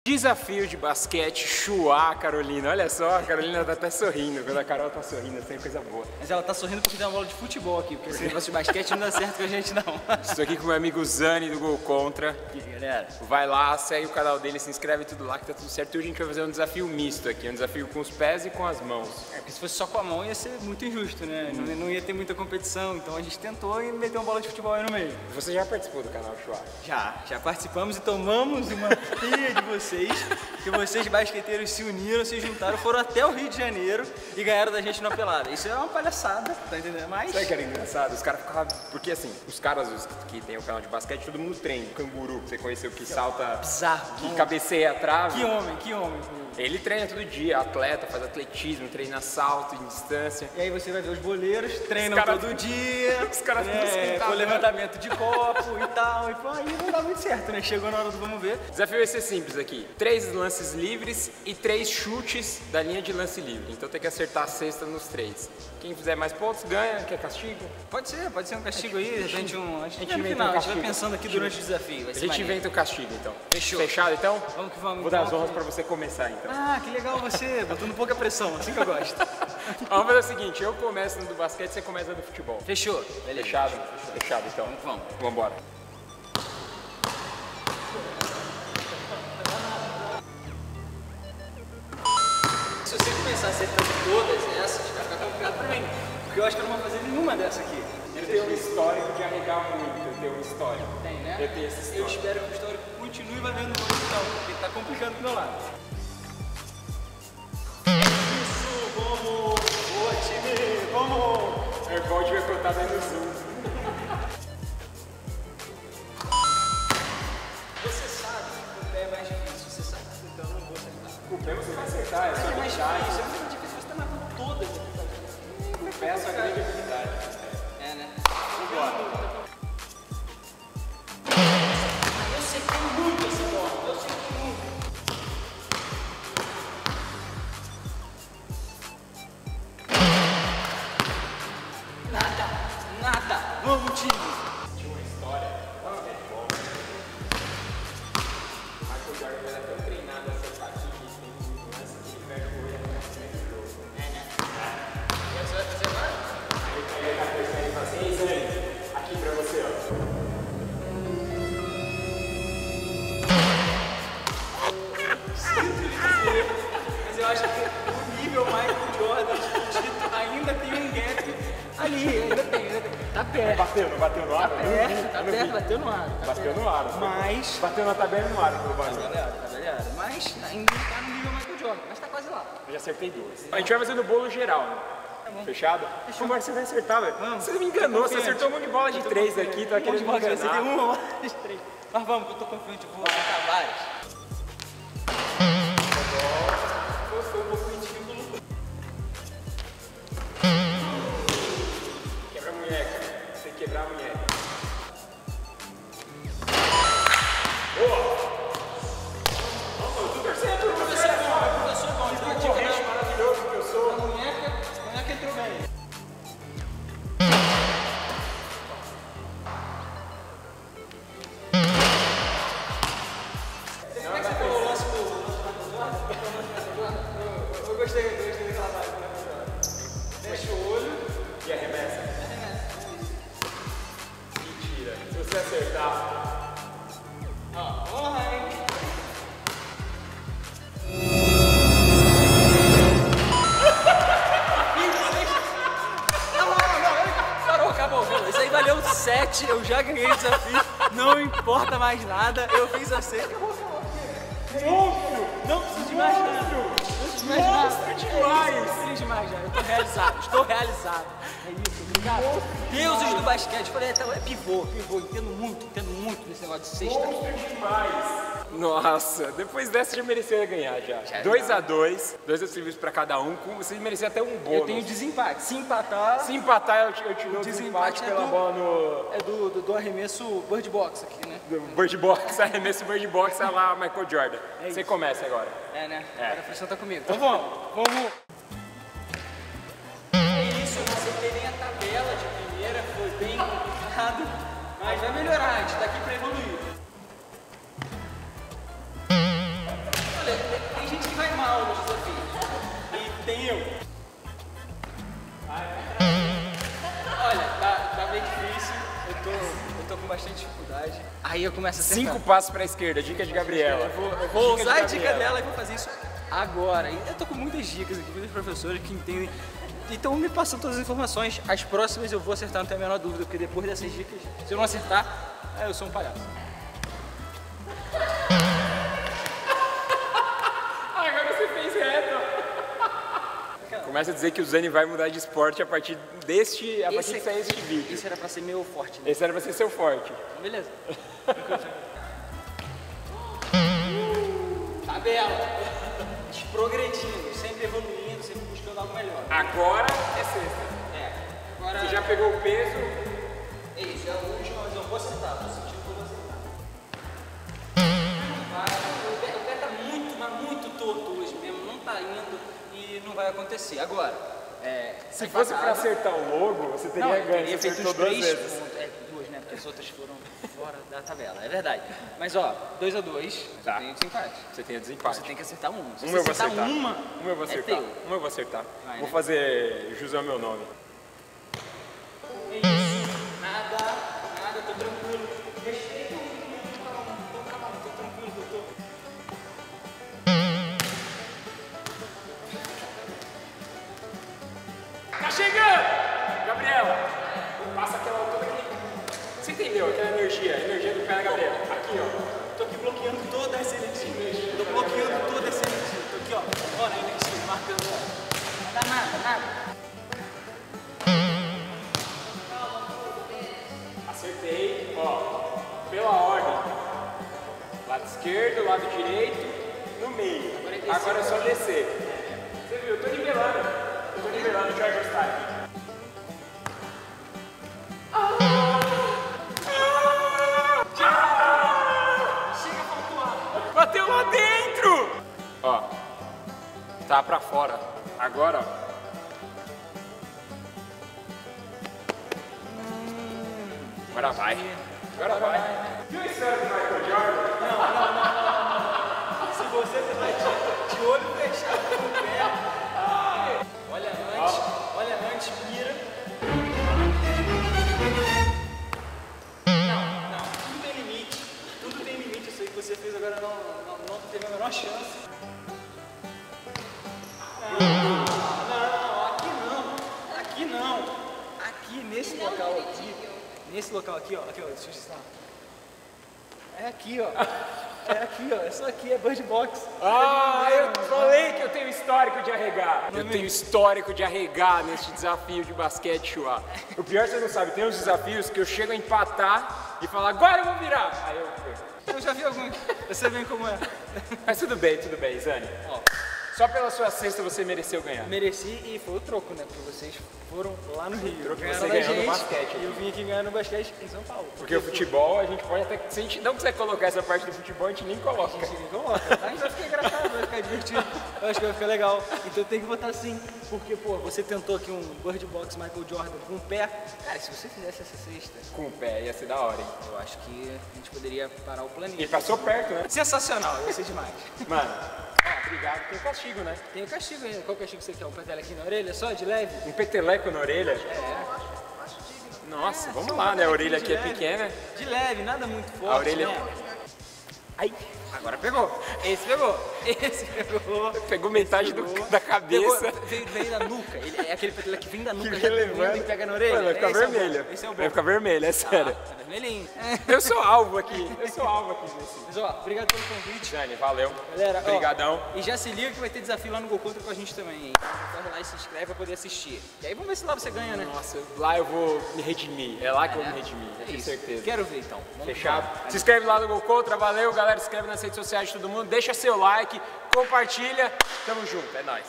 Desafio de basquete, Chuá, Carolina. Olha só, a Carolina tá até sorrindo. Quando a Carol tá sorrindo, assim, é coisa boa. Mas ela tá sorrindo porque tem uma bola de futebol aqui, porque esse negócio de basquete não dá certo com a gente, não. Estou aqui com o meu amigo Zani do Gol Contra. E aí, galera? Vai lá, segue o canal dele, se inscreve tudo lá que tá tudo certo. E hoje a gente vai fazer um desafio misto aqui, um desafio com os pés e com as mãos. É, porque se fosse só com a mão ia ser muito injusto, né? Não ia ter muita competição, então a gente tentou e meteu uma bola de futebol aí no meio. Você já participou do canal Chuá? Já participamos e tomamos uma pilha de vocês, que vocês basqueteiros se uniram, se juntaram, foram até o Rio de Janeiro e ganharam da gente na pelada. Isso é uma palhaçada, tá entendendo? Mas... Sabe o que era engraçado? Os caras ficavam... Porque assim, os caras que tem o canal de basquete, todo mundo treina. O Canguru, que você conheceu, que salta... Bizarro. Que cabeceia a trave. Que homem. Ele treina todo dia, atleta, faz atletismo, treina salto em distância. E aí você vai ver os boleiros, treinam todo dia, os caras com levantamento de copo e tal, e pô, aí não dá muito certo, né? Chegou na hora do vamos ver. O desafio vai ser simples aqui, 3 lances livres e 3 chutes da linha de lance livre, então tem que acertar a cesta nos 3. Quem fizer mais pontos ganha, quer castigo? Pode ser um castigo aí, de repente a gente inventa um castigo. A gente vai pensando aqui durante o desafio. A gente inventa o castigo então. Fechou. Fechado então? Vamos que vamos. Vou dar as honras pra você começar então. Ah, que legal você, botando pouca pressão, assim que eu gosto. Vamos fazer o seguinte, eu começo no do basquete, você começa no do futebol. Fechou. Beleza. Fechado então. Vamos. Vambora. Se você começar a acertar todas essas, vai ficar complicado pra mim. Porque eu acho que eu não vou fazer nenhuma dessa aqui. Eu tenho um histórico de arregar muito, eu tenho um histórico. Tem, né? Eu tenho esse histórico. Eu espero que o histórico continue valendo hoje, então, porque tá complicando pro meu lado. Isso, vamos! Boa, time! Vamos! Airball devia contar dentro do Zoom. Você sabe que o pé é mais difícil, você sabe, então eu não vou acertar. O pé você vai acertar, é só mais deixar. difícil, é muito difícil, você tá matando todas aqui. O pé é a sua grande habilidade. É, né? Vambora. Eu sei que tem muito esse ponto, eu sei que muito. Nada! Vamos, time! Tinha uma história, o Michael Jordan era tão treinado a acertar aqui que tem muito lance que ele perde o olho na frente do jogo. E você vai fazer agora? Aí ele tá pensando e fala assim, ei Zé, aqui pra você, ó. Mas eu acho que o nível Michael Jordan dito ainda tem um gap ali, ainda tem. Tá perto. Bateu no ar? Tá perto, bateu no ar. Bateu no ar. Mas... Bateu na tabela no ar, pelo barulho. Tá. Mas ainda não tá no nível Michael Jordan, mas tá quase lá. Eu já acertei 2. A gente vai fazer no bolo geral, né? Tá bom. Fechado? Vambora, você vai acertar, velho. Você me enganou, você acertou um monte de bola de 3 aqui, tá querendo me enganar. Você tem uma bola de 3. Mas vamos, que eu tô confiante, eu vou acertar várias. Foi um pouco ridículo. Quebra a munheca. Você tem que quebrar a munheca. Boa! Vamos, eu tô torcendo pra você. Professor bom, então eu Corrente maravilhoso que eu sou. a munheca entrou bem. Como é que você falou o lance do eu gostei daquela vibe. Fecha o olho E arremessa. Mentira. Se você acertar... Vamos lá, hein? Não, acabou. Isso aí valeu 7, eu já ganhei o desafio, não importa mais nada, eu fiz acerto. Monstro! Não preciso de mais nada. Monstro demais! Não preciso de mais nada, eu tô realizado, estou realizado. É isso, obrigado. Deuses do basquete, eu falei, é pivô, entendo muito nesse negócio de cesta. Monstro demais! Nossa, depois dessa já merecia ganhar já. 2-2, 2 serviços pra cada um, você merecia até um bônus. Eu tenho desempate, se empatar... Se empatar, eu te dou desempate pela bola no... É do arremesso Bird Box aqui, né? do Bird Box, arremesso Bird Box, é lá Michael Jordan. Você começa agora. É, né? Agora a pressão tá comigo. Então vamos. É isso, eu não acertei nem a tabela de primeira, foi bem complicado, mas vai melhorar, a gente tá aqui pra evoluir. mal nos desafios. E tem eu. Olha, tá bem difícil. Eu tô com bastante dificuldade. Aí eu começo a acertar. 5 passos pra esquerda, dica de Gabriela. Eu vou usar a dica dela e vou fazer isso agora. E eu tô com muitas dicas aqui, muitos professores que entendem. Então me passando todas as informações. As próximas eu vou acertar, não tenho a menor dúvida, porque depois dessas dicas, se eu não acertar, eu sou um palhaço. Agora você fez reto. Começa a dizer que o Zani vai mudar de esporte a partir de sair este vídeo. Isso era pra ser meu forte, né? Esse era pra ser seu forte. Então, beleza. Tabela. Progredindo, sempre evoluindo, sempre buscando algo melhor. Agora é sexta. Agora... Você já pegou o peso? É isso, é a última, mas eu vou acertar, tô sentindo que eu vou acertar. O pé tá muito, mas muito torto hoje mesmo, não tá indo e não vai acontecer. Agora, se fosse pra acertar o logo, você teria ganho, você acertou 2 vezes. Duas, né? Porque as outras foram fora da tabela, é verdade. Mas ó, 2 a 2, Tá. tem desempate. Você tem a desempate. Você tem que acertar uma. Se Um você eu vou acertar acertar. uma, Um eu vou acertar. teu. Um eu vou acertar. Vai, Vou né? fazer jus ao meu nome. É isso. Nada, tô tranquilo. Respeita o movimento, calma, tô tranquilo, doutor. Tá chegando! Gabriela, passa aquela toda aqui. Você entendeu? Aquela energia, a energia do pé da Gabriela. Aqui, ó. Tô aqui bloqueando toda a seletiva. Tô bloqueando toda a seletiva. Tô aqui, ó. Olha, energia, marcando. Não dá nada. Acertei, ó. Pela ordem. Lado esquerdo, lado direito, no meio. Agora é só descer. Você viu? Eu tô nivelando. Deixa eu ajustar aqui. Chega a pontuar. Bateu lá dentro! Ó, tá pra fora. Agora, ó. Agora vai. Agora vai. Viu a história do Michael Jordan? Se você tá de olho fechado com o pé. Olha antes, mira. Não, tudo tem limite. Tudo tem limite. Isso aí que você fez agora não teve a menor chance. Aqui não. Aqui nesse local aqui. Nesse local aqui, ó. Aqui, ó. Deixa eu ensinar. É aqui, ó. É aqui, ó. Isso aqui é Bird Box. Eu falei que eu tenho histórico de arregar. Eu tenho histórico de arregar neste desafio de basquete, Chua. O pior você não sabe, tem uns desafios que eu chego a empatar e falo, agora eu vou virar. Aí eu perco. Eu já vi algum. Eu sei bem como é. Mas tudo bem, Zani. Ó. Só pela sua cesta você mereceu ganhar. Mereci e foi o troco, né? Porque vocês foram lá no Rio. Troco ganharam você da ganhou no gente, basquete E eu aqui. vim aqui ganhar no basquete em São Paulo. Porque o futebol, a gente pode até... Se a gente não quiser colocar essa parte do futebol, a gente nem coloca. A gente coloca. Aí vai ficar engraçado, vai ficar divertido. Eu acho que vai ficar legal. Então tem que botar sim. Porque, pô, você tentou aqui um Bird Box Michael Jordan com o pé. Cara, se você fizesse essa cesta, Com o pé, ia ser da hora, hein? eu acho que a gente poderia parar o planeta. Ele passou perto, né? Sensacional, ia ser demais. Mano, obrigado. Tem castigo, né? Tem o castigo ainda. Qual castigo você quer? Um peteleco aqui na orelha só, de leve? Um peteleco na orelha? Nossa, vamos lá, né? A orelha aqui é pequena. De leve, nada muito forte. A orelha... né? Ai, Agora pegou. Esse pegou. Esse pegou. pegou metade da cabeça. Veio da nuca. Ele é aquele peteleco que vem da nuca. Que já relevante. e pega na orelha. Mano, vai ficar Esse é o bom. vermelho. Esse é o bom. Vai ficar vermelho, é sério. Tá vermelhinho. Eu sou alvo aqui. Desse. Mas ó, obrigado pelo convite. Dani, valeu. Galera, ó, Obrigadão. e já se liga que vai ter desafio lá no Gol Contra com a gente também, hein? Então corre lá e se inscreve pra poder assistir. E aí vamos ver se lá você ganha, né? Nossa, lá eu vou me redimir. É lá que eu vou me redimir, É tenho isso. certeza. Quero ver então. Vamos Fechado? lá. Se inscreve lá no Gol Contra, valeu, galera. Se inscreve nas redes sociais de todo mundo. Deixa seu like, compartilha. Tamo junto, é nóis.